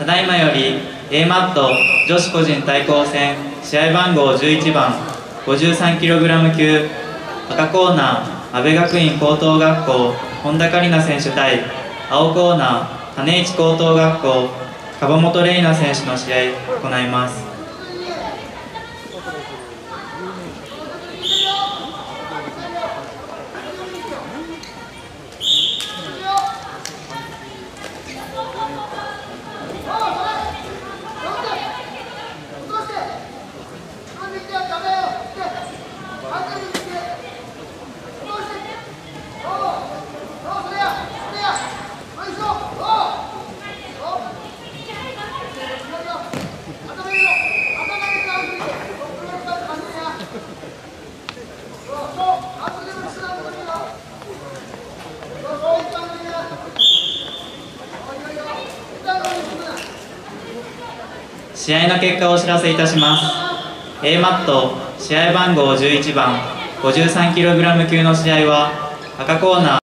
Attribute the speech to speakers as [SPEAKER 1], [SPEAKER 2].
[SPEAKER 1] ただいまより A マット女子個人対抗戦試合番号11番 53kg 級赤コーナー阿部学院高等学校本田香里奈選手対青コーナー種市高等学校樺本玲奈選手の試合を行います。試合の結果をお知らせいたします。 A マット試合番号11番 53kg 級の試合は赤コーナー